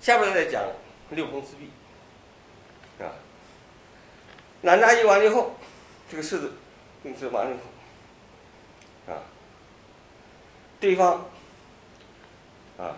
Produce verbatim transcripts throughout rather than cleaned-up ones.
下边再讲六风四臂，啊，南扎一完了以后，这个式子定式完了以后，啊，对方啊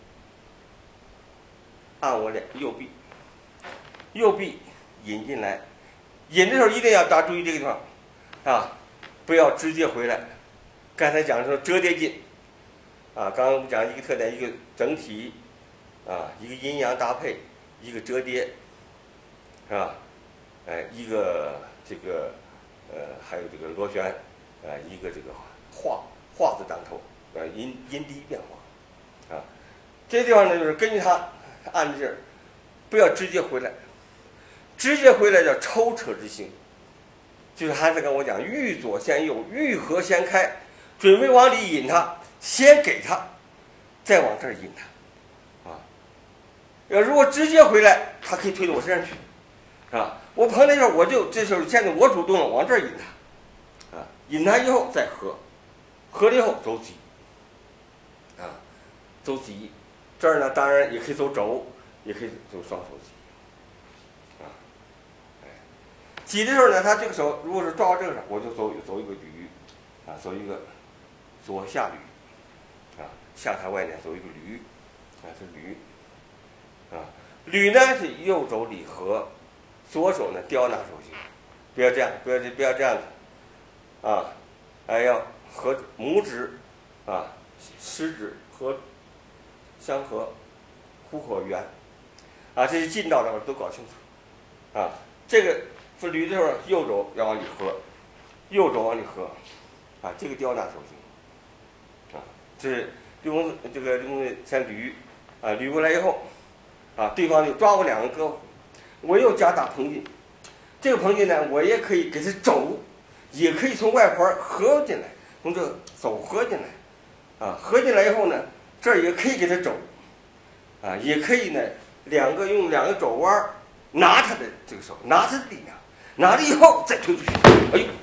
按我两右臂，右臂引进来，引的时候一定要大家注意这个地方，啊，不要直接回来。刚才讲说折叠进，啊，刚刚我们讲一个特点，一个整体，啊，一个阴阳搭配，一个折叠，是吧？哎，一个这个呃，还有这个螺旋，呃，一个这个画画字当头，呃，阴阴低变化，啊，这些地方呢，就是根据它按的劲儿，不要直接回来，直接回来叫抽扯之形，就是还是跟我讲欲左先右，欲合先开，准备往里引它，先给它，再往这儿引它，啊，要如果直接回来，它可以推到我身上去，是吧？我碰那时候我就这时候现在我主动了往这儿引它，啊，引它以后再合，合了以后走挤，啊，走挤，这儿呢当然也可以走肘，也可以走双手挤，啊，哎，挤的时候呢，它这个手如果是抓到这个上，我就走走一个捋，啊，走一个左下捋，啊，下踏外捻走一个捋，啊，是捋，啊，捋呢是右肘里合。左手呢刁拿手型，不要这样，不要这不要这样子，啊，哎要合拇指，啊，食指和相合，虎口圆，啊，这些劲道的都搞清楚，啊，这个是捋的时候，右肘要往里合，右肘往里合，啊，这个刁拿手型，啊，这是六风这个六风先捋，啊，捋过来以后，啊，对方就抓我两个胳膊。我又加大膨劲，这个膨劲呢，我也可以给它肘，也可以从外环合进来，从这手合进来，啊，合进来以后呢，这儿也可以给它肘，啊，也可以呢，两个用两个肘弯拿它的这个手，拿它的力量，拿了以后再推出去，哎呦，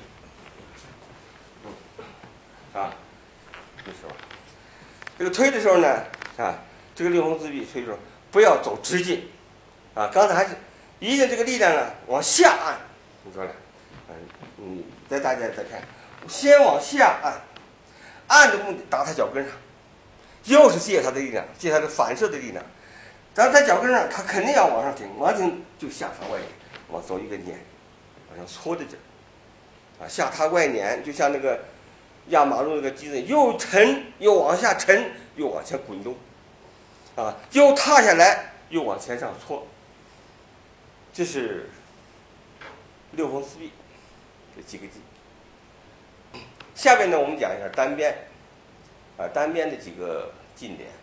啊，这时候，这个推的时候呢，啊，这个六风四臂推的时候不要走直进，啊，刚才还是。一定这个力量呢往下按，你说呢？嗯，你再大家再看，先往下按，按的目的打他脚跟上，又是借他的力量，借他的反射的力量。但在脚跟上，他肯定要往上挺，往上挺就下踏外捻，往走一个捻，往上搓的劲儿，啊，下踏外捻就像那个压马路那个机子，又沉又往下沉，又往前滚动，啊，又踏下来又往前上搓。这是六风四臂这几个技。下边呢，我们讲一下单边，啊，单边的几个劲点。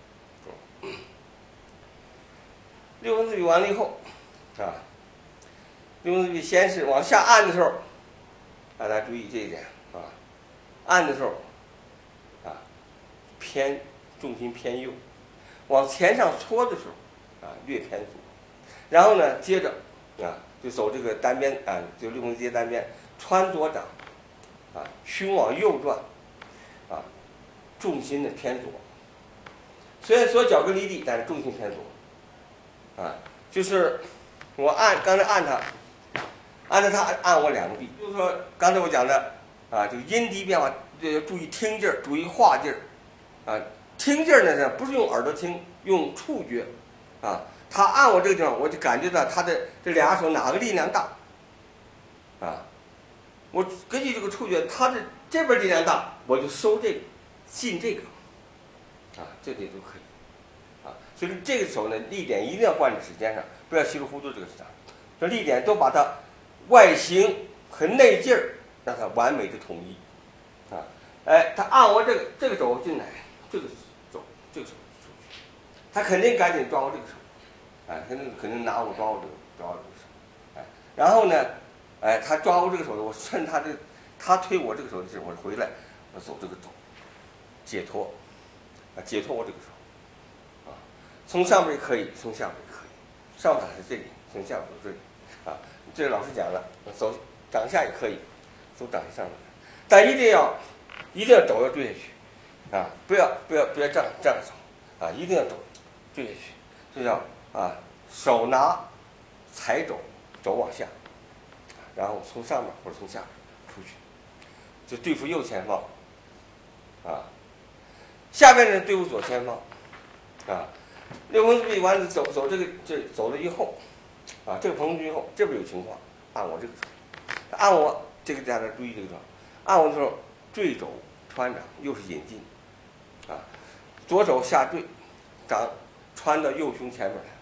六风四臂完了以后，啊，六风四臂先是往下按的时候，大家注意这一点啊，按的时候，啊，偏重心偏右，往前上搓的时候，啊，略偏左。然后呢，接着啊，就走这个单边啊，就六风接单边，穿左掌，啊，胸往右转，啊，重心的偏左。虽然说脚跟离地，但是重心偏左，啊，就是我按刚才按它，按着它按按我两个臂，就是说刚才我讲的啊，这个阴低变化，要注意听劲儿，注意画劲儿，啊，听劲儿呢是不是用耳朵听，用触觉，啊。他按我这个地方，我就感觉到他的这俩手哪个力量大，啊，我根据这个触觉，他的这边力量大，我就收这个，进这个，啊，这里都可以，啊，所以这个手呢，力点一定要贯在指尖上，不要稀里糊涂这个上，这力点都把它外形和内劲儿让它完美的统一，啊，哎，他按我这个这个手进来，这个手这个手出去，他肯定赶紧抓我这个手。哎，肯定肯定拿我抓我这个抓我这个手，哎，然后呢，哎，他抓我这个手，我趁他这他推我这个手的时候，我回来，我走这个肘，解脱，啊，解脱我这个手，啊，从上边也可以，从下边也可以，上边是这里，从下边这里，啊，这个老师讲了，走掌下也可以，走掌下上面，但一定要一定要肘要坠下去，啊，不要不要不要这样这样走，啊，一定要肘坠下去。 这叫啊手拿踩肘，肘往下，然后从上面或者从下面出去，就对付右前方，啊，下边呢对付左前方，啊，六分之臂完了走走这个这走了以后，啊，这个横出去以后，这边有情况，按我这个，按我这个大家注意这个地方，按我的时候坠肘穿掌，又是引进，啊，左手下坠，掌穿到右胸前面来。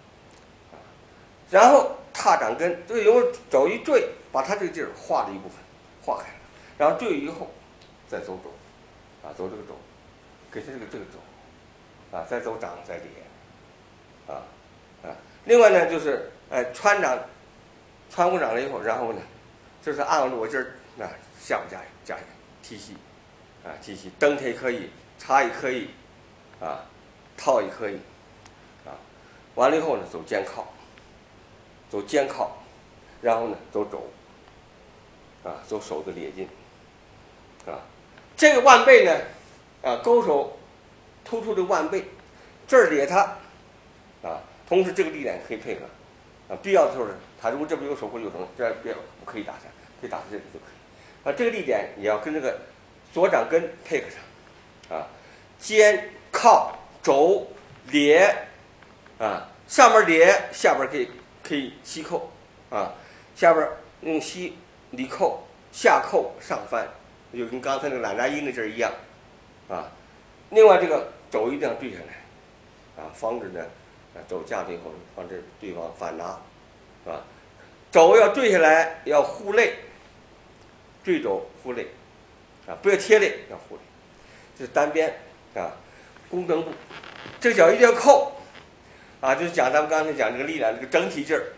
然后踏掌根，这个由肘一坠，把它这个劲儿化了一部分，化开了，然后坠以后，再走肘，啊，走这个肘，给它这个这个肘，啊，再走掌，再连，啊，啊，另外呢就是哎穿掌，穿过掌了以后，然后呢，就是按我这儿啊下部加加提膝，啊提膝，蹬它也可以，插也可以，啊，套也可以，啊，完了以后呢走肩靠。走肩靠，然后呢走肘，啊走手的咧劲，啊，这个腕背呢，啊勾手突出的腕背，这儿咧它，啊，同时这个力量可以配合，啊必要的时候呢，他如果这边有手或有手，这边可以打下，可以打到这里就可以，啊这个力点也要跟这个左掌根配合上，啊肩靠肘咧，啊上面咧，下边可以。可以膝扣，啊，下边用膝里扣，下扣上翻，就跟刚才那个懒扎音的这儿一样，啊。另外这个肘一定要对下来，啊，防止呢，啊肘架了以后，防止对方反拿，是吧？肘要对下来，要护肋，坠肘护肋，啊，不要贴肋，要护肋。这是单边，啊，弓蹬步，这个脚一定要扣。啊，就是讲咱们刚才讲这个力量，这个整体劲儿，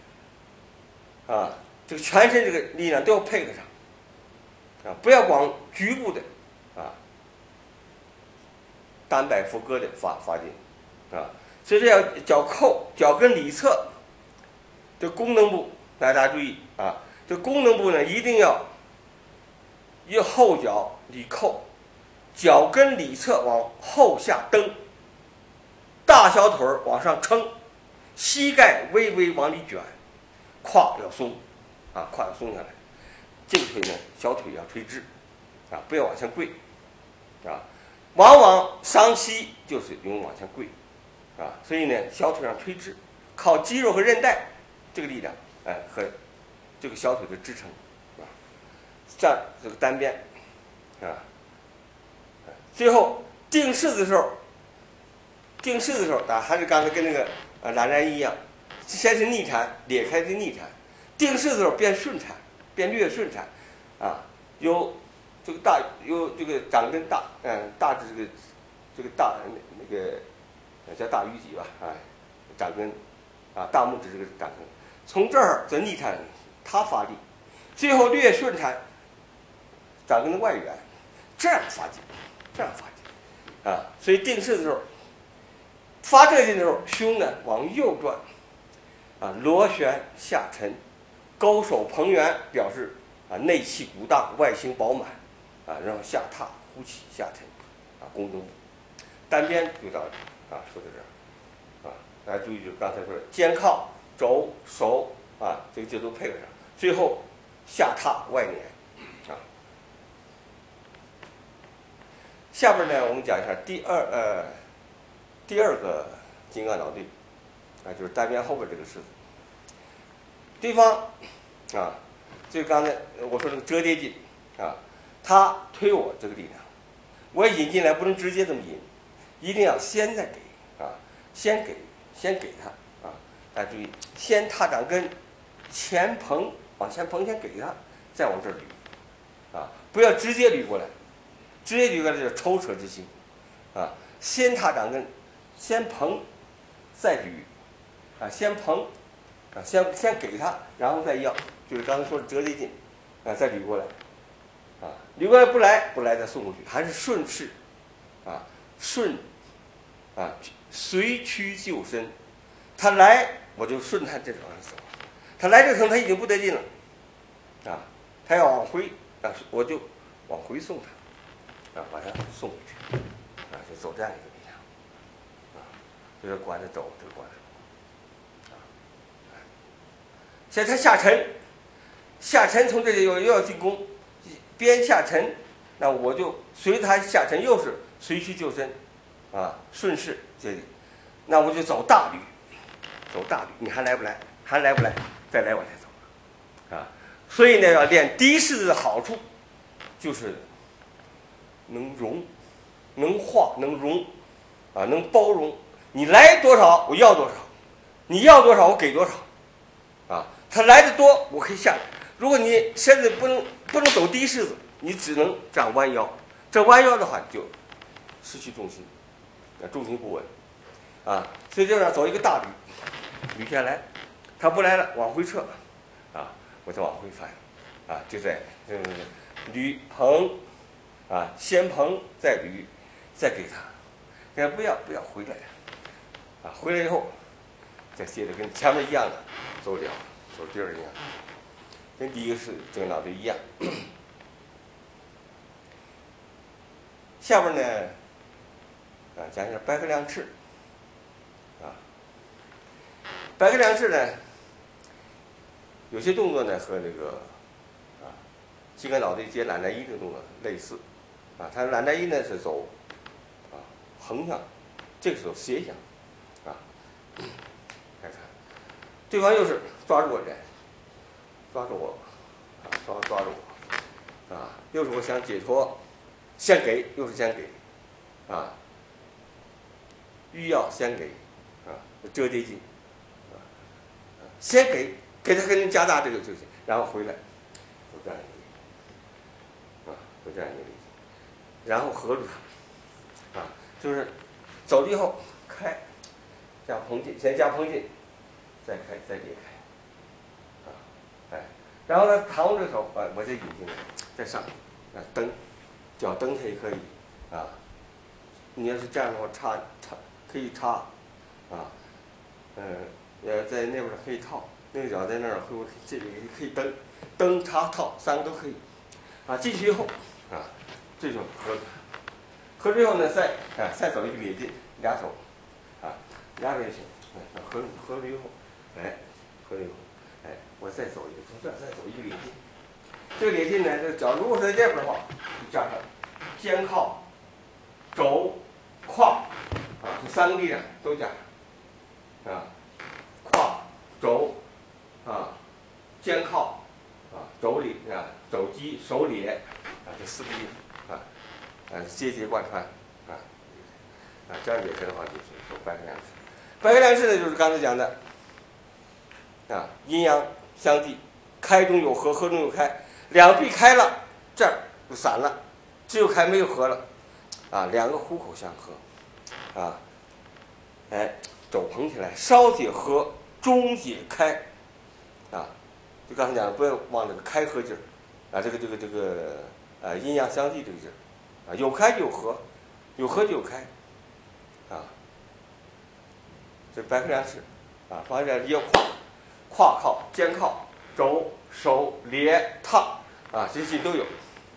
啊，这个全身这个力量都要配合上，啊，不要光局部的，啊，单摆扶歌的发发劲，啊，所以这要脚扣，脚跟里侧，这功能部大家注意啊，这功能部呢一定要，一后脚里扣，脚跟里侧往后下蹬。大小腿儿往上撑，膝盖微微往里卷，胯要松，啊，胯要松下来。这个腿呢，小腿要垂直，啊，不要往下跪，啊，往往伤膝就是用往下跪，啊，所以呢，小腿上垂直，靠肌肉和韧带这个力量，哎，和这个小腿的支撑，啊，这样这个单边，啊，最后定式子的时候。定式的时候啊，还是刚才跟那个啊懒人一样，先是逆缠，裂开的逆缠。定式的时候变顺缠，变略顺缠，啊，有这个大有这个掌根大，嗯，大指这个这个大那个叫大鱼脊吧，啊，掌根啊大拇指这个掌根，从这儿在逆缠，它发力，最后略顺缠，掌根的外缘，这样发劲，这样发劲，啊，所以定式的时候。发这个劲的时候，胸呢往右转，啊，螺旋下沉，勾手捧圆，表示啊内气鼓荡，外形饱满，啊，然后下踏呼气下沉，啊，弓蹬步，单边就到这啊，说到这儿，啊，大家注意，就刚才说的肩靠肘手啊，这个节奏配合上，最后下踏外捻，啊，下边呢我们讲一下第二呃。第二个金刚脑对，啊，就是单边后边这个式子。对方，啊，就刚才我说这个折叠劲，啊，他推我这个力量，我引进来不能直接这么引，一定要先再给，啊，先给，先给他，啊，大家注意，先踏掌根，前捧，往前捧，先给他，再往这儿捋，啊，不要直接捋过来，直接捋过来就是抽扯之心，啊，先踏掌根。先捧，再捋，啊，先捧，啊，先先给他，然后再要，就是刚才说的折叠劲，啊，再捋过来，啊，捋过来不来不来再送过去，还是顺势，啊，顺，啊，随屈就伸，他来我就顺他这种往上走，他来这个程他已经不得劲了，啊，他要往回，啊，我就往回送他，啊，把他送过去，啊，就走这样一个。 就是管着走，这个管着走。啊，现在他下沉，下沉从这里又又要进攻，边下沉，那我就随他下沉，又是随虚就伸，啊，顺势这里，那我就走大捋，走大捋，你还来不来？还来不来？再来往下走，啊，所以呢，要练低式子的好处，就是能容，能化，能容，啊，能包容。你来多少，我要多少；你要多少，我给多少。啊，他来的多，我可以下来。如果你身子不能不能走低式子，你只能这样弯腰。这弯腰的话，就失去重心，啊，重心不稳，啊，所以就要走一个大捋，捋下来，他不来了，往回撤，啊，我再往回翻，啊，就在嗯捋捧，啊，先捧再捋，再给他，给他不要不要回来，啊，回来以后，再接着跟前面一样的走了，走地儿一样，跟第一个是这个脑袋一样。下边呢，啊，讲一下白鹤亮翅，啊，白鹤亮翅呢，有些动作呢和这个啊，鸡肝脑袋接懒带一这个动作类似，啊，它懒带一呢是走啊横向，这个时候斜向，啊，看看，对方又是抓住我人，抓住我，啊，抓抓住我，啊，又是我想解脱。先给，又是先给，啊，欲要先给，啊，折叠进，啊，先给，给他跟人加大这个就行，然后回来，有这样一个力，啊，有这样一个力，然后合住它，啊，就是走了以后开，加膨劲，先加膨劲，再开，再裂开，啊，哎，然后呢，扛住手，啊，我再引进来，再上，啊，蹬。脚蹬它也可以，啊，你要是这样的话，插插可以插，啊，嗯，呃，在那边可以套，那个脚在那儿，会这里可以蹬，蹬插套三个都可以，啊，进去以后，啊，这种合，合之后呢，再啊再走一个咧劲，俩手，啊，俩手也行，哎，合合了以后，哎，合了以后，哎，我再走一个，从这儿再走一个咧劲。这个咧劲呢，这脚如果是在这边的话，就加上肩靠、肘、胯，啊，这三个力量都加上，啊，胯、肘，啊，肩靠，啊，肘里啊，肘击、手咧，啊，这四个力量，啊，啊，节节贯穿，啊，啊，这样解释的话就是说白鹤亮翅。白鹤亮翅呢，就是刚才讲的，啊，阴阳相济，开中有合，合中有开。两臂开了，这儿就散了，只有开没有合了，啊，两个虎口相合，啊，哎，肘捧起来，稍解合，中解开，啊，就刚才讲的，不要忘这个开合劲儿，啊，这个这个这个呃阴阳相济这个劲儿，啊，有开就有合，有合就有开，啊，这白鹤亮翅，啊，白鹤亮翅要胯，胯靠，肩靠，肘。手咧烫啊，这些都有。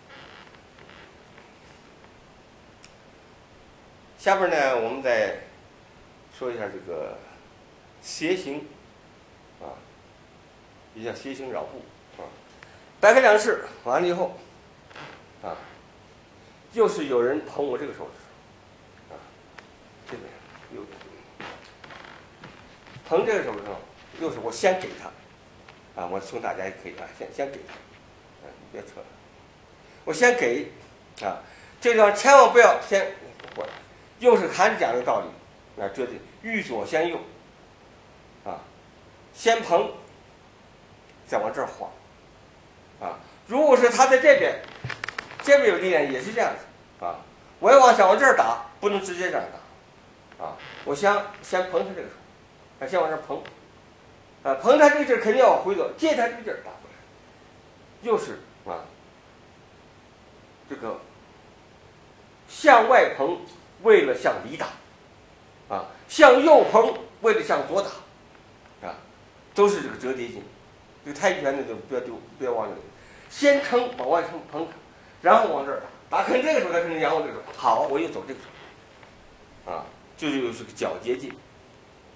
下边呢，我们再说一下这个斜行啊，也叫斜行绕步啊。白鹤亮翅完了以后啊，又是有人捧我这个手指啊，这边右边捧这个手指头，又是我先给他。啊，我送大家也可以啊，先先给他，啊，你别扯了，我先给，啊，这地方千万不要先，我又是还是讲这个道理，啊，这里欲左先右，啊，先捧，再往这儿晃，啊，如果是他在这边，这边有力量也是这样子，啊，我要往想往这儿打，不能直接这样打，啊，我先先捧他这个手，啊，先往这儿捧。啊，捧他这个劲儿肯定要回走，借他这个劲儿打回来，又是啊，这个向外捧，为了向里打，啊，向右捧，为了向左打，啊，都是这个折叠劲。这个太极拳的就不要丢，不要忘了，先撑往外撑捧，然后往这儿打，打肯这个手，他肯定仰我这个手，好，我又走这个手，啊，这就是个矫捷劲，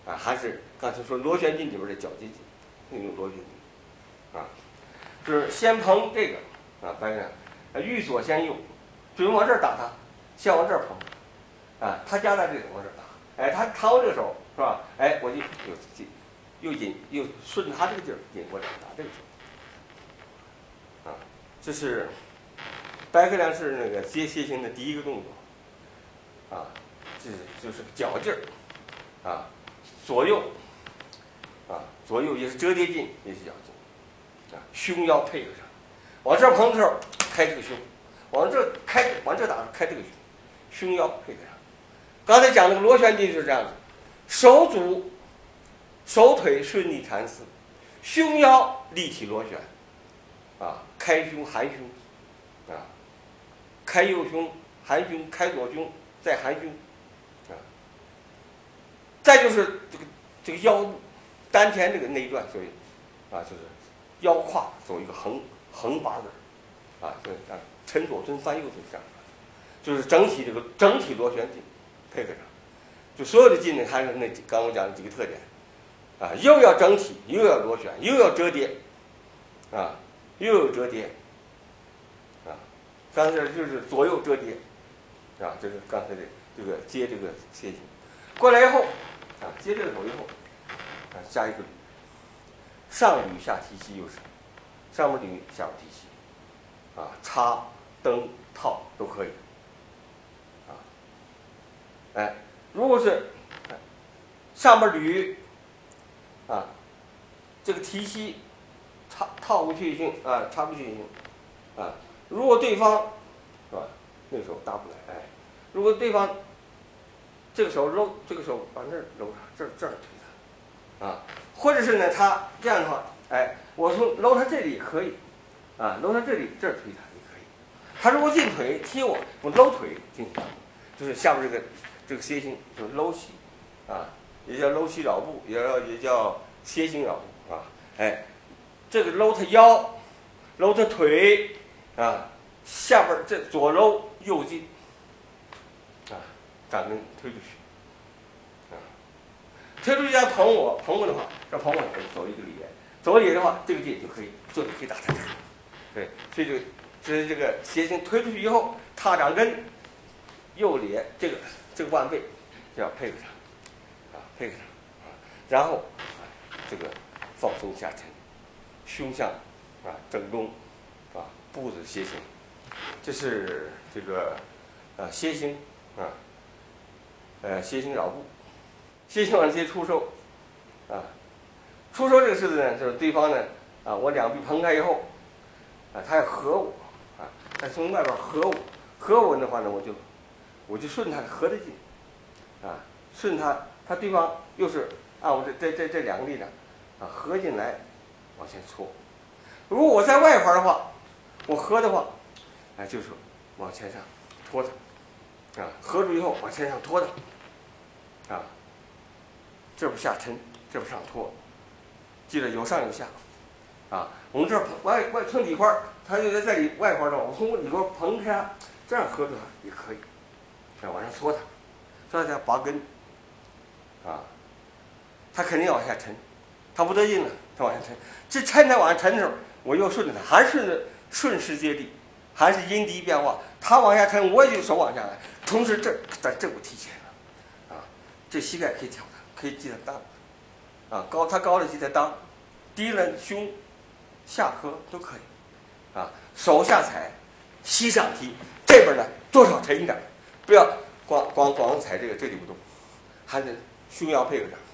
啊，还是刚才说螺旋筋里边的绞接筋，那种螺旋筋，啊，是先捧这个啊，白人啊，欲左先右，准往这儿打他，先往这儿捧，啊，他夹在这里往这儿打，哎，他掏这个手是吧？哎，我就又进，又引又顺着他这个劲儿引过来打这个手，啊，这是白克梁式那个接楔形的第一个动作，啊，这就是绞劲儿，啊，左右，啊，左右也是折叠筋，也是绞劲，啊，胸腰配合上，往这儿捧的时候开这个胸，往这开往这打开这个胸，胸腰配合上。刚才讲那个螺旋筋就是这样子，手足、手腿顺利缠丝，胸腰立体螺旋，啊，开胸含胸，啊，开右胸含胸，开左胸再含胸，啊，再就是这个这个腰部丹田这个内段，所以啊就是腰胯走一个横横八字，啊，就是这样沉左蹲翻右蹲这样，就是整体这个整体螺旋筋配合上，就所有的筋呢还是那刚刚我讲的几个特点，啊，又要整体，又要螺旋，又要折叠，啊，又有折叠，啊，刚才就是左右折叠，啊，这是刚才的这个接这个楔形，过来以后，啊，接这个手以后，啊，加一个捋，上捋下提膝又是，上面捋下面提膝，啊，插蹬套都可以，啊，哎，如果是上面捋，啊，这个提膝插套不去行啊，插不去行，啊，如果对方是吧，那个手搭不来，哎，如果对方这个手搂，这个手往这儿搂上，这儿这儿推他，啊，或者是呢，他这样的话，哎，我从搂他这里也可以，啊，搂他这里这儿推他也可以，他如果进腿踢我，我搂腿进去，就是下边这个这个楔形就是搂膝，啊，也叫搂膝绕步，也叫也叫楔形绕步啊，哎，这个搂他腰，搂他腿，啊，下边这左搂右进，啊，掌根推出去，啊，推出去要捧我，捧我的话，这捧我走一个里，走里的话，这个劲就可以就可以打在这儿，对，所以这个这是这个楔形推出去以后，踏掌根，右咧这个这个腕背就要配合上，啊，配合上，啊，然后啊这个放松下沉，胸向啊正中，啊步子楔形，这是这个啊楔形啊，呃楔形绕步，楔形往接出收，啊，出收这个式子呢，就是对方呢啊我两臂捧开以后，啊他要合我，啊他从外边合我，合我的话呢我就我就顺他合得进，啊顺他他对方又是按我这这这这两个力量啊合进来往前搓，如果我在外环的话，我合的话，哎就是往前上拖他，啊合住以后往前上拖他，啊这不下沉，这不上拖，记得有上有下，啊我们这儿外外从里环，他就在这里外环的话，我从里环捧开他，这样合住他也可以，啊往上搓他，搓他拔根，啊他肯定要往下沉，他不得劲了，他往下沉，这沉他往下沉的时候，我又顺着他，还是顺着顺势接力，还是因地变化，他往下沉，我也就手往下来，同时这在这股提前了，啊，这膝盖可以挑他，可以记得当，啊高他高了记得当，低了胸下颌都可以，啊手下踩，膝上提，这边呢多少沉一点，不要光光光踩这个这里不动，还得胸腰配合上。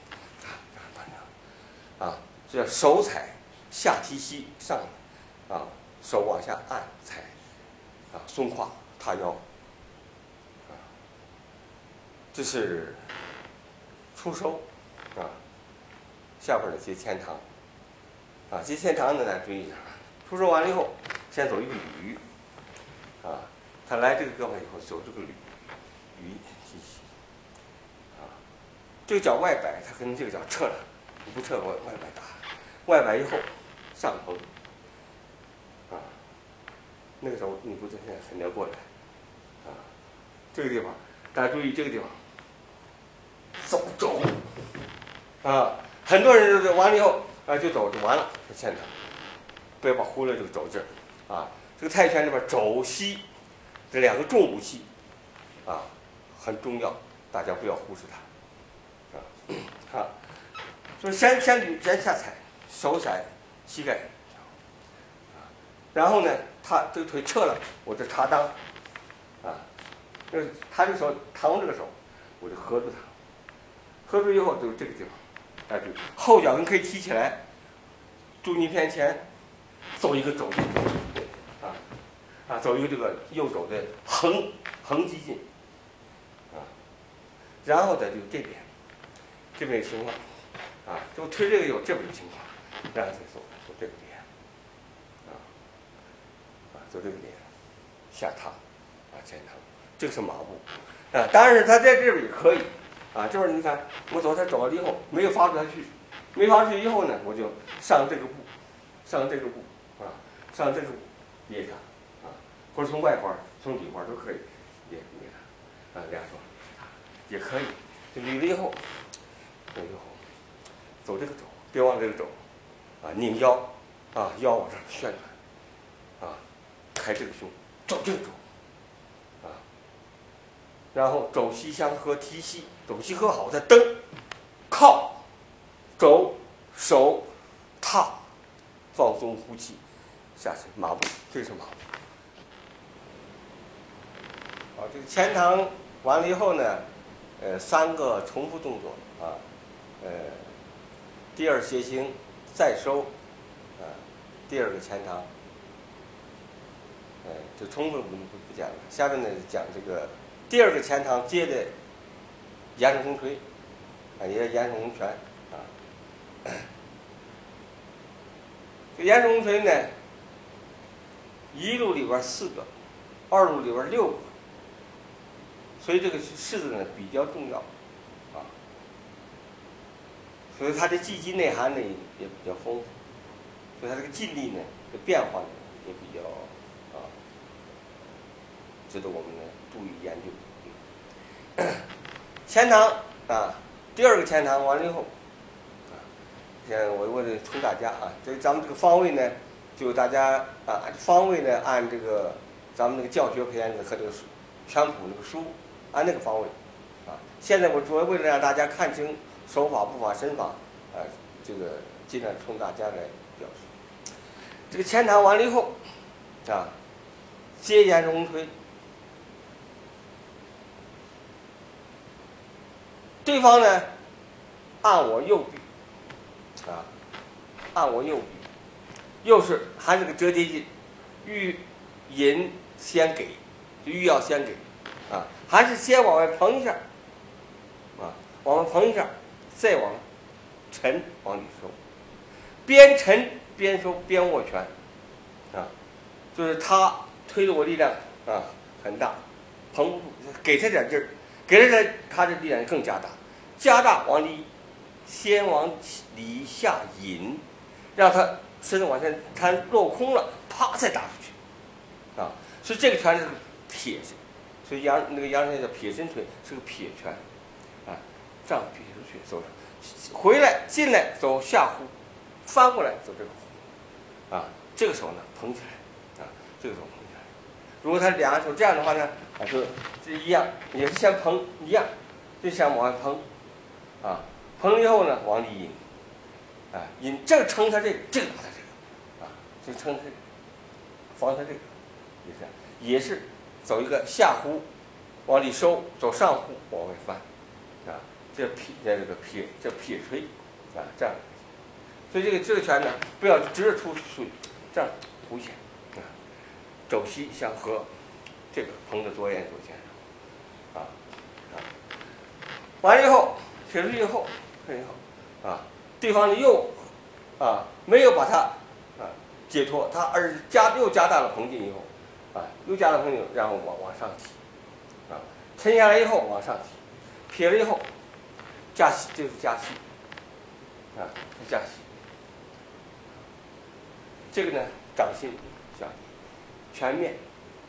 啊，这叫手踩下提膝上，啊，手往下按踩，啊，松胯踏腰，啊，这是出收，啊，下边的接前堂，啊，接前堂的呢注意一下，出收完了以后，先走一个捋，啊，他来这个胳膊以后走这个捋，捋提膝，啊，这个脚外摆，他可能这个脚撤了。你不撤我外摆打，外摆以后上捧，啊，那个时候你不现在很难过来，啊，这个地方大家注意这个地方，手肘啊，很多人就完了以后啊就走就完了，就欠他，不要把忽略这个肘劲儿啊。这个泰拳里边肘膝这两个重武器啊很重要，大家不要忽视它啊。好，就是先先捋先下踩，手踩膝盖，啊，然后呢，他这个腿撤了，我就插裆，啊，就是他这个手疼这个手，我就合住它，合住以后就是这个地方，啊，就后脚跟可以提起来，重心偏前，走一个肘进，啊，啊，走一个这个右肘的横横击进，啊，然后再就这边，这边的情况。啊，就推这个有这么个情况，然后再走走这个点，啊，啊，走这个点，下踏，啊，前踏，这个是马步，啊，当然是他在这边也可以，啊，就是你看我走，他走了以后没有发出他去，没发出去以后呢，我就上这个步，上这个步，啊，上这个步捏它，啊，或者从外环从里环都可以捏捏它，啊，两手也可以，就捋了以后，捋以后。走这个肘，别忘了这个肘，啊，拧腰，啊，腰往上旋转，啊，开这个胸，走这个肘，啊，然后肘膝相合，提膝，肘膝合好，再蹬，靠，肘，手，踏，放松呼气，下去马步，这是马步。好，这个前堂完了以后呢，呃，三个重复动作啊，呃。第二斜行，再收，啊，第二个前堂，呃，就重复不不不讲了。下面呢讲这个第二个前堂接的延伸红锤，啊，也是延伸红拳，啊，这延伸红锤呢，一路里边四个，二路里边六个，所以这个式子呢比较重要。所以它的技击内涵呢也比较丰富，所以它这个劲力呢的变化呢也比较啊，值得我们呢注意研究。前堂啊，第二个前堂完了以后，啊，现在我为了冲大家啊，这咱们这个方位呢，就大家啊方位呢按这个咱们那个教学片子和这个全谱那个书按那个方位啊。现在我主要为了让大家看清。手法、步法、身法，啊，这个尽量冲大家来表示。这个前堂完了以后，啊，接延伸红推，对方呢按我右臂，啊，按我右臂，又是还是个折叠劲，欲引先给，就欲要先给，啊，还是先往外捧一下，啊，往外捧一下。再往沉往里收，边沉边收边握拳，啊，就是他推的我力量啊很大，捧不住，给他点劲儿，给他点他的力量更加大，加大往里，先往里下引，让他身子往前弹落空了，啪再打出去，啊，所以这个拳是撇身，所以杨那个杨人叫撇身腿，是个撇拳，啊，这样撇出去走上。回来进来走下呼，翻过来走这个呼，啊，这个手呢捧起来，啊，这个手捧起来。如果他两个手这样的话呢，啊，就这一样，也是先捧一样，就先往外捧，啊，捧了以后呢往里引，啊，引这个撑他这个，这个打他这个，啊，就撑他这个，防他这个，也是也是走一个下呼，往里收，走上呼往外翻，啊。这撇这个撇这撇锤，啊，这样，所以这个这个拳呢，不要直着出出，这样凸显，啊，肘膝相合，这个捧着左眼左肩上，啊啊，完了以后撇出去以后，以后啊，对方又啊没有把它啊解脱，他而加又加大了捧劲以后，啊，又加大捧劲，然后往往上提，啊，沉下来以后往上提，撇了以后。夹膝，这是夹膝，啊，是夹膝。这个呢，掌心下全面，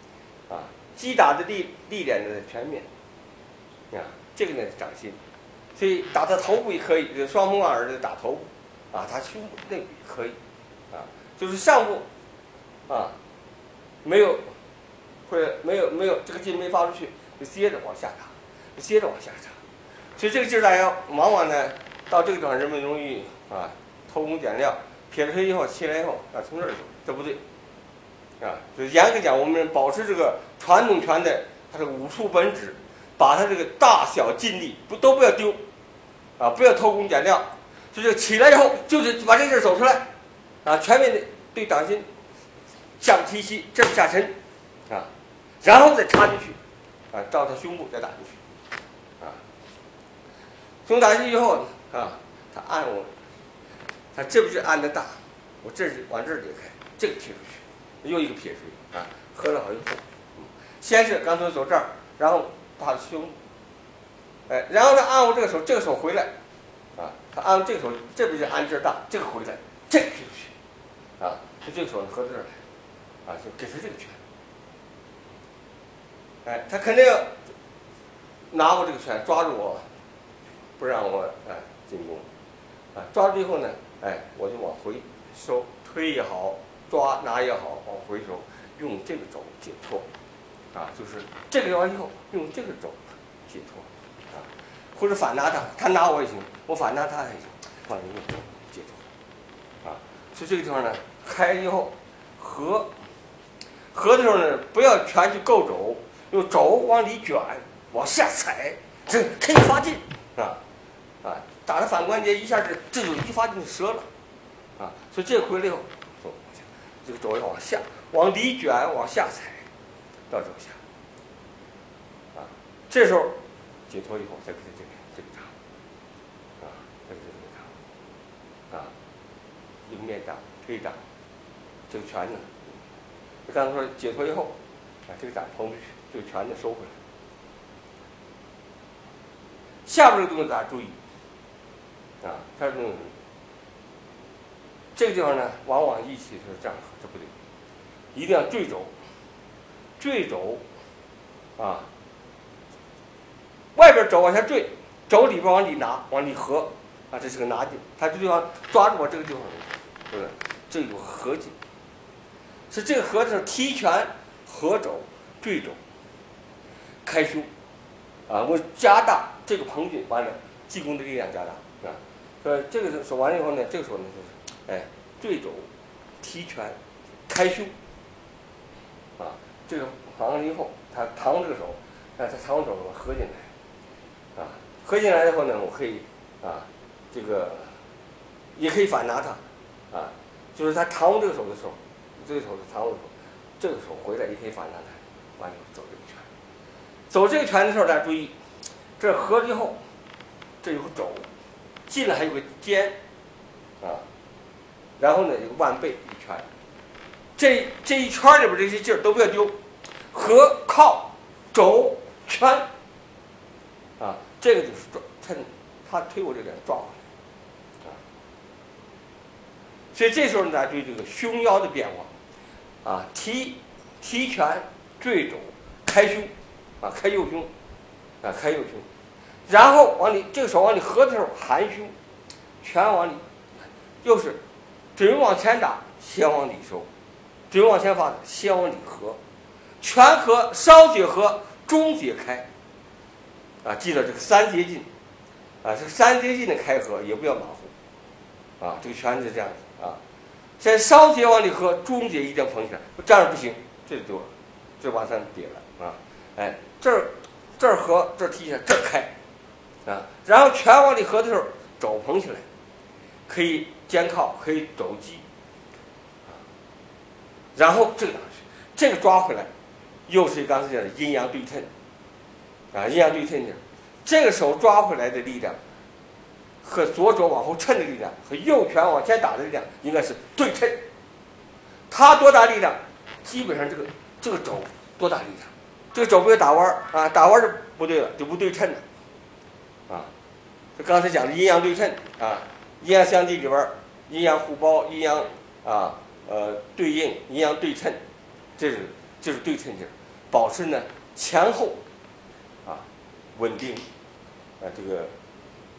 啊，击打的力力量的全面，啊，这个呢掌心， 所以打他头部也可以，这双目耳的打头部，啊，他胸部内部也可以，啊，就是上部，啊，没有，或者没有没有这个劲没发出去，就接着往下打，就接着往下打，所以这个劲儿大家往往呢到这个地方人们容易啊偷工减料，撇了腿以后起来以后啊从这儿走，这不对，啊，就严格讲我们保持这个传统拳的它这个武术本质，把它这个大小劲力不都不要丢。啊，不要偷工减料，就是起来以后就是把这劲儿走出来，啊，全面的对掌心，下部提膝，这是下沉，啊，然后再插进去，啊，到他胸部再打进去，啊，胸打进去以后啊，他按我，他这不是按的大，我这是往这儿裂开，这个贴出去，又一个撇垂，啊，合了好以后，嗯，先是刚才走这儿，然后打胸。哎，然后呢，按我这个手，这个手回来，啊，他按这个手，这边就按这儿大，这个回来，这个劈出去，啊，就这个手合到这儿来，啊，就给他这个拳。哎，他肯定要拿我这个拳抓住我，不让我哎进攻，啊，抓住以后呢，哎，我就往回收，推也好，抓拿也好，往回收，用这个肘解脱，啊，就是这个完以后用这个肘解脱。或者反拿他，他拿我也行，我反拿他也行，往里面解脱，啊，所以这个地方呢，开以后合，合的时候呢，不要全去够肘，用肘往里卷，往下踩，这可以发劲，啊，啊，打的反关节一下子这就一发劲就折了，啊，所以这回来以后，这个肘要往下，往里卷，往下踩，到肘下，啊，这时候解脱以后再给它这个。这个掌，啊，这个是这个掌，啊，迎面掌、推掌，这个拳呢，我刚才说解脱以后，啊，这个掌捧出去，这个拳呢收回来。下边这个动作大家注意，啊，下边这个动作，这个地方呢，往往一起是这样，这不对，一定要坠肘，坠肘，啊，外边肘往下坠。肘里边往里拿，往里合，啊，这是个拿劲。他这地方抓住我这个地方，对不对？这有合劲。是这个合的时候，踢拳、合肘、坠肘、开胸，啊，我加大这个膨劲，完了进攻的力量加大，啊，呃，这个手完了以后呢，这个手呢就是，哎，坠肘、踢拳、开胸，啊，这个扛了以后，他扛这个手，哎，他扛手合进来，啊。合进来以后呢，我可以啊，这个也可以反拿它，啊，就是他扛这个手的时候，这个手是扛我的手，这个手回来也可以反拿它，完了走这个拳，走这个拳的时候大家注意，这合了以后，这有个肘，进来还有个肩，啊，然后呢有个腕背一拳，这这一圈里边这些劲儿都不要丢，合靠肘拳，啊。这个就是抓，趁他推我这点抓回来，啊，所以这时候大家对这个胸腰的变化，啊，提提拳、坠肘、开胸，啊，开右胸，啊，开右胸，然后往里这个手往里合的时候含胸，拳往里，又是准往前打，先往里收，准往前发，先往里合，全合、稍解合、中解开。啊，记得这个三节劲，啊，这个三节劲的开合也不要马虎，啊，这个拳是这样子啊，先稍节往里合，中节一定要捧起来，这样不行，这就这往上瘪了啊，哎，这儿这儿合，这儿提起来，这儿开，啊，然后拳往里合的时候，肘捧起来，可以肩靠，可以肘击，啊，然后这个这个抓回来，又是刚才讲的阴阳对称。啊，阴阳对称劲，这个手抓回来的力量，和左手往后抻的力量，和右拳往前打的力量，应该是对称。他多大力量，基本上这个这个肘多大力量，这个肘不要打弯儿啊，打弯儿就不对了，就不对称了。啊，这刚才讲的阴阳对称啊，阴阳相济里边儿，阴阳互包，阴阳啊呃对应，阴阳对称，这是这是对称劲，保持呢前后。稳定，啊，这个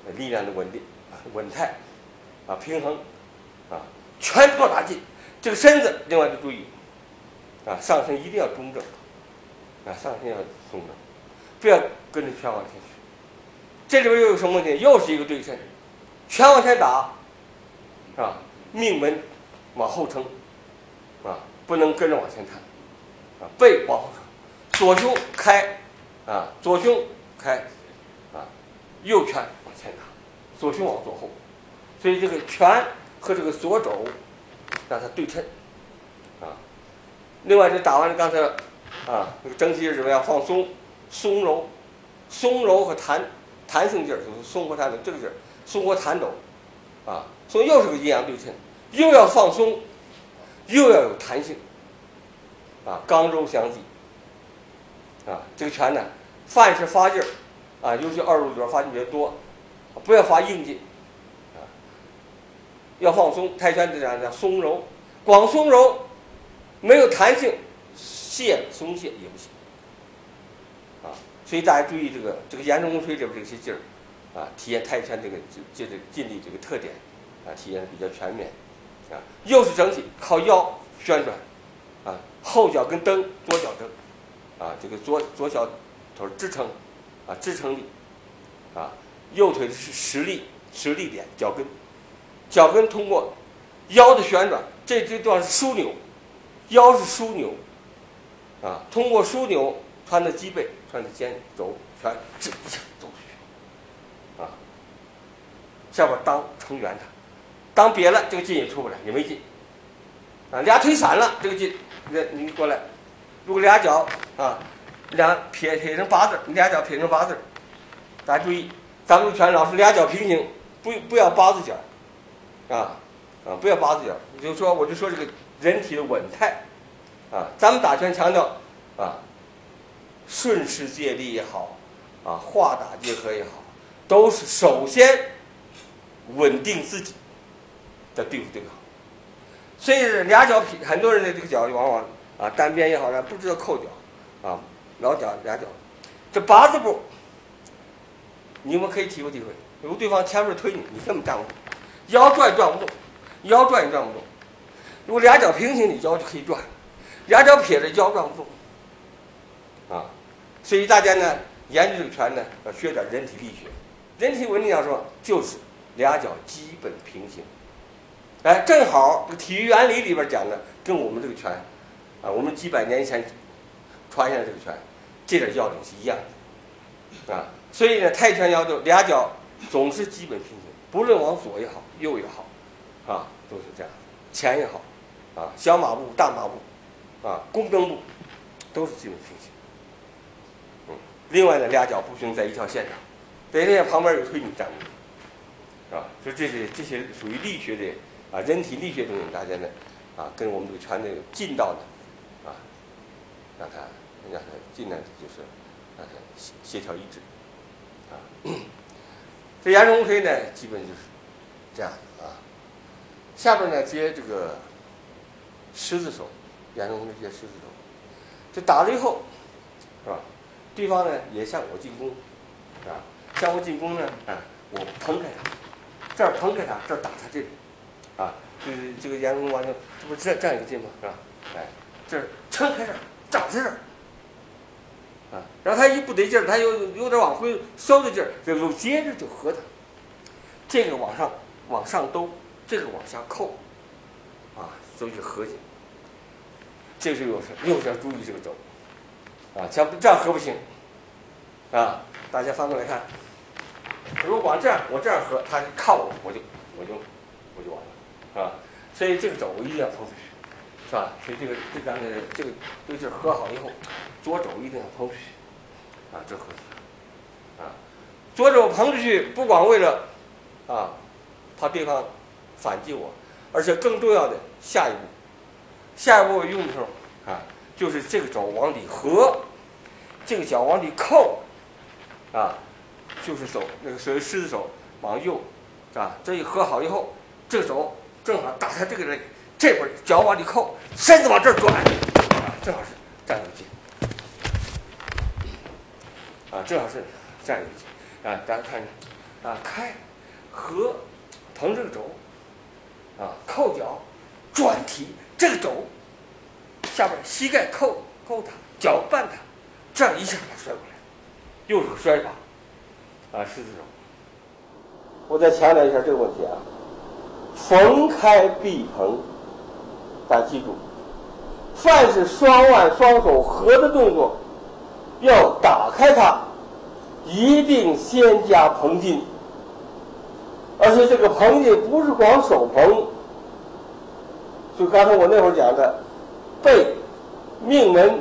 力量的稳定、稳态啊、平衡啊，全托打进。这个身子，另外就注意啊，上身一定要中正啊，上身要中正，不要跟着全往前去。这里边又有什么问题？又是一个对称，全往前打啊，命门往后撑啊，不能跟着往前弹啊，背往后撑，左胸开啊，左胸开啊，右拳往前打，左胸往左后，所以这个拳和这个左肘让它对称啊。另外，这打完了刚才啊，这个整体是什么呀？放松、松柔、松柔和弹弹性劲儿，就是松和弹的这个劲儿，松和弹抖啊，所以又是个阴阳对称，又要放松，又要有弹性啊，刚柔相济啊。这个拳呢，凡是发劲儿啊，尤其二路里边发劲比较多，不要发硬劲啊，要放松。泰拳这样叫松柔，光松柔没有弹性，懈松懈也不行啊。所以大家注意这个这个延中功推里边这些劲儿啊，体现泰拳这个这这劲力这个特点啊，体现的比较全面啊。又是整体靠腰旋转啊，后脚跟蹬，左脚蹬啊，这个左左小腿支撑啊，支撑力啊，右腿是实力实力点，脚跟脚跟通过腰的旋转，这这段是枢纽，腰是枢纽啊，通过枢纽穿的脊背，穿的肩肘全这一下走出去啊，下边当成圆的，当瘪了这个劲也出不来，也没劲啊，俩腿散了这个劲，你你过来，如果俩脚啊，俩撇撇成八字，俩脚撇成八字，大家注意，咱们拳老是俩脚平行，不不要八字脚啊啊，不要八字脚，就说我就说这个人体的稳态啊，咱们打拳强调啊，顺势借力也好啊，化打结合也好，都是首先稳定自己再对付对方。所以俩脚劈，很多人的这个脚往往啊单边也好，不知道扣脚啊，老脚俩脚，这八字步你们可以体会体会。如果对方前面推你，你根本站不住，腰转转不动，腰转也转不动。如果俩脚平行，你腰就可以转；俩脚撇着，腰转不动。啊，所以大家呢研究这个拳呢，要学点人体力学。人体稳定上说，就是俩脚基本平行。哎，正好体育原理里边讲的，跟我们这个拳啊，我们几百年前传下来这个拳，这点要领是一样的啊。所以呢，泰拳要求俩脚总是基本平行，不论往左也好，右也好，啊，都是这样，前也好，啊，小马步、大马步，啊，弓蹬步，都是基本平行。嗯，另外呢，俩脚不行在一条线上，在那旁边有推你站不住，啊，所以这是这些属于力学的啊，人体力学东西，大家呢啊，跟我们这个拳的劲道呢，啊，让它让它尽量就是让它协协调一致。啊，这延中推呢，基本就是这样啊。下边呢接这个狮子手，延中推接狮子手。这打了以后，是吧？对方呢也向我进攻，啊，向我进攻呢，啊，我捧开他，这儿捧开他，这儿打他这里，啊，就是这个延中完了，这不是这这样一个劲吗？是吧？哎，这儿撑开这儿，长在这儿。啊，然后他一不得劲儿，他有有点往回收的劲儿，就接着就合他，这个往上往上兜，这个往下扣，啊，所以是合紧。这是又是又是要注意这个轴，啊，像这样合不行，啊，大家翻过来看，如果往这样我这样合，他靠我，我就我就我就完了，啊，所以这个轴一定要碰出去，是吧？所以这个这刚才这个这个劲儿合好以后。左肘一定要捧出去，啊，这合适，啊，左肘捧出去，不光为了啊怕对方反击我，而且更重要的下一步，下一步用的时候啊，就是这个肘往里合，这个脚往里扣，啊，就是手那个所谓狮子手往右，啊，这一合好以后，这个手正好打他这个人，这边脚往里扣，身子往这儿转，啊，正好是站有劲。啊，正好是这样一个劲啊，大家看，啊，开合捧这个肘，啊，扣脚，转体这个肘，下边膝盖扣扣它，脚绊它，这样一下把它摔过来，又是个摔法，啊，狮子手。我再强调一下这个问题啊，逢开必捧，大家记住，凡是双腕双手合的动作，要打开它，一定先加捧劲。而且这个捧劲不是光手捧，就刚才我那会儿讲的背、命门、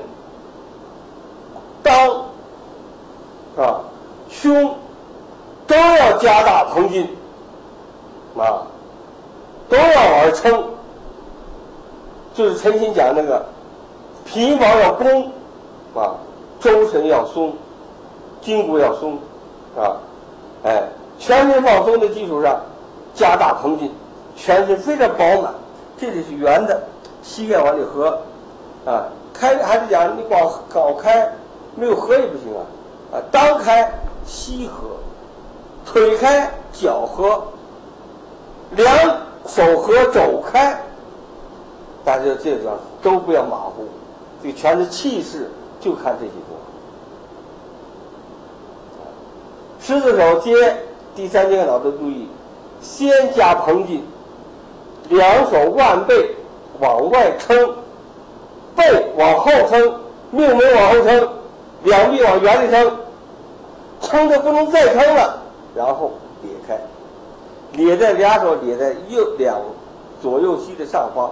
裆啊、胸都要加大捧劲啊，都要往上撑。就是陈新讲那个皮毛要绷啊，周身要松，筋骨要松啊，哎。全身放松的基础上，加大捧劲，全身非常饱满。这里是圆的，膝盖往里合，啊，开还是讲你光搞开，没有合也不行啊，啊，裆开膝合，腿开脚合，两手合肘开，大家这个地方都不要马虎，这个全是气势，就看这些东西。狮子手接。第三阶脑的注意，先加捧劲，两手腕背往外撑，背往后撑，命门往后撑，两臂往原里撑，撑的不能再撑了，然后咧开，咧在俩手咧在右两左右膝的上方，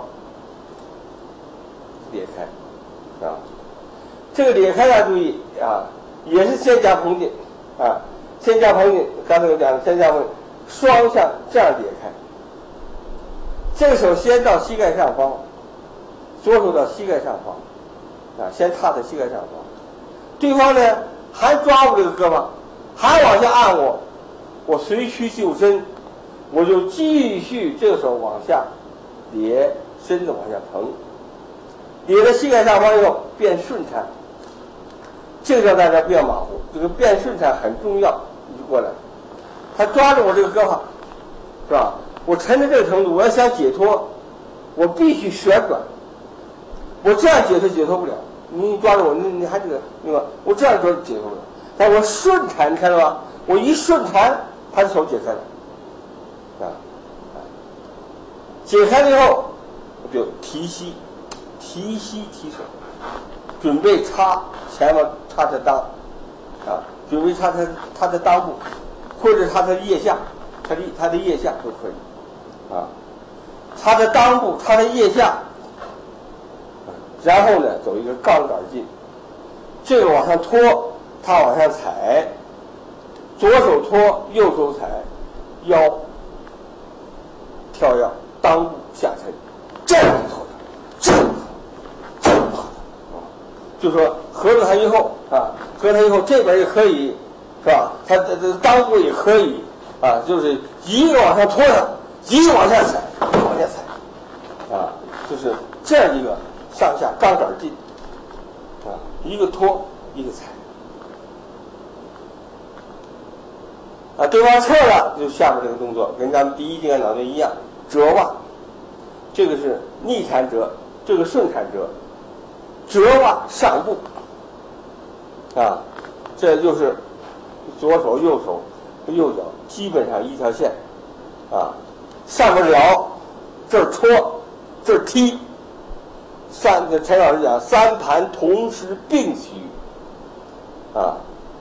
咧开，啊，这个咧开要注意啊，也是先加捧劲啊。先加捧劲，刚才我讲的先加捧劲，双向这样咧开。这个手先到膝盖上方，左手到膝盖上方，啊，先踏在膝盖上方。对方呢还抓我这个胳膊，还往下按我，我随屈就伸，我就继续这个手往下咧，身子往下腾，咧在膝盖上方以后变顺产。这个大家不要马虎，这个变顺产很重要。你就过来，他抓着我这个胳膊，是吧？我沉到这个程度，我要想解脱，我必须旋转。我这样解脱解脱不了，你抓着我，你你还这个，对吧？我这样说解脱不了，但我顺弹，你看到吧？我一顺弹，他的手解开了，啊，解开了以后，我就提膝，提膝提手，准备插前面插着裆，啊。准备插他他的裆部，或者插他的腋下，他的他的腋下都可以，啊，插的裆部，插的腋下，然后呢走一个杠杆劲，这个往上拖，他往上踩，左手拖，右手踩，腰跳跃，裆部下沉，这样拖的，这样这样拖的，啊，就说合着它以后啊。合它以后，这边也可以，是吧？它这这裆部也可以啊，就是一个往上拖它，一个往下踩，往下踩，啊，就是这样一个上下杠杆劲，啊，一个拖，一个踩，啊，对方撤了，就下面这个动作跟咱们第一阶脑筋一样，折腕，这个是逆弹折，这个顺弹折，折腕上步。啊，这就是左手、右手、右脚基本上一条线，啊，上面撩，这儿戳，这儿踢，三个陈老师讲三盘同时并举，啊，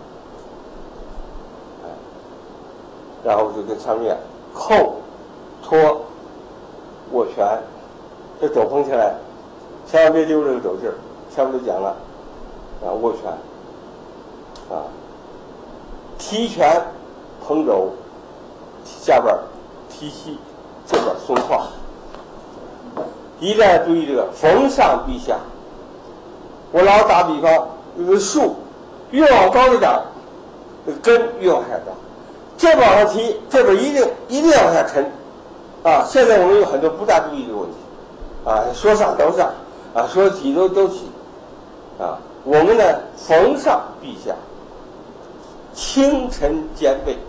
然后就跟上面扣、托、握拳，这肘捧起来，千万别丢这个肘劲儿，前面都讲了，啊，握拳。啊，提拳捧肘，下边提膝，这边松胯。一定要注意这个逢上必下。我老打比方，这个树越往高的长，这个根越往下长。这边往上提，这边一定一定要往下沉。啊，现在我们有很多不大注意这个问题，啊，说上都上，啊，说起都都起，啊，我们呢逢上必下。轻沉兼备，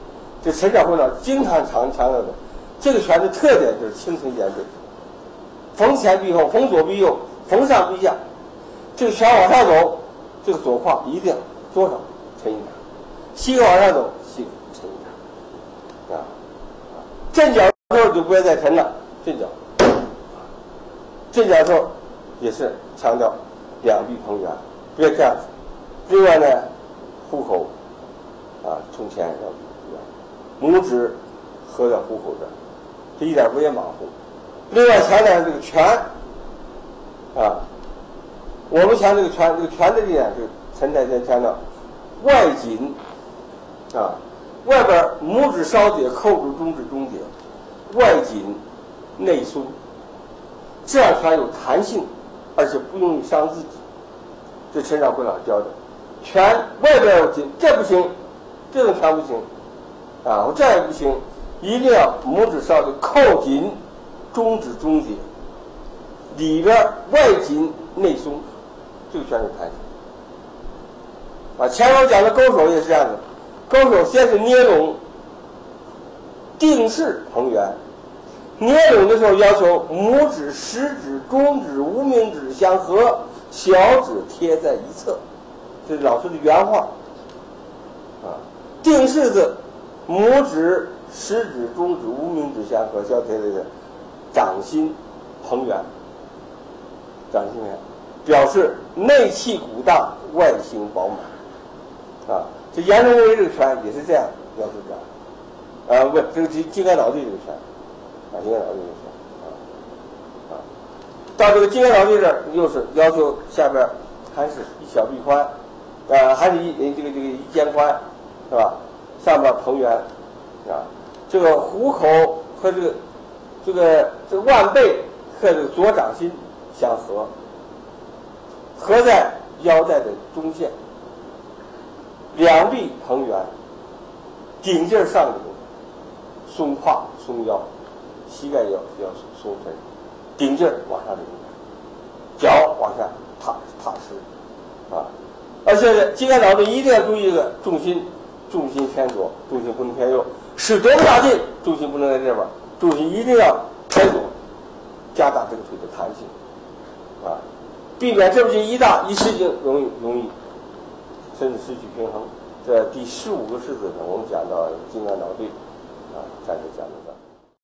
这陈掌柜呢经常常强调的，这个拳的特点就是轻沉兼对，逢前必后，逢左必右，逢上必下。这个拳往上走，这个左胯一定多少沉一点；膝盖往上走，膝盖沉一点。啊，震脚的时候就不要再沉了，震脚。震脚的时候也是强调两臂捧圆，不要这样子。另外呢，虎口啊冲前要圆，拇指合在虎口这儿，这一点不也马虎。另外强调这个拳啊，我们强调这个拳，这个拳的力量是陈太先强调外紧啊，外边拇指稍节扣住中指中节，外紧内松，这样拳有弹性，而且不容易伤自己。这陈掌柜老教的，拳外边要紧，这不行，这种拳不行啊，我这样也不行，一定要拇指稍节扣紧中指中节，里边外紧内松，这个拳有弹性。啊，前面讲的勾手也是这样的，勾手先是捏拢，定式捧圆。捏拢的时候要求拇指、食指、中指、无名指相合，小指贴在一侧，这是老师的原话。啊，定式子，拇指、食指、中指、无名指相合，小指贴在一侧，掌心捧圆，掌心圆，表示内气鼓荡，外形饱满。啊，这严中为这个拳也是这样，要求这样。啊，不，这个金金刚脑地这个拳。啊，金刚脑地这个拳，啊啊，到这个金刚脑地这儿，又是要求下边还是一小臂宽，啊，还是一这个这个一肩宽，是吧？上边捧圆，啊，这个虎口和这个这个这个腕背和这个左掌心相合，合在腰带的中线。两臂捧圆，顶劲儿上顶，松胯松腰，膝盖要要松沉，顶劲儿往上顶，脚往下踏踏实，啊！而且金刚脑地一定要注意一个重心，重心偏左，重心不能偏右，使多么大劲，重心不能在这边，重心一定要偏左，加大这个腿的弹性，啊，避免这么劲一大一失劲，容易容易。甚至失去平衡。这第十五个式子呢，我们讲到金刚脑地，啊，暂时。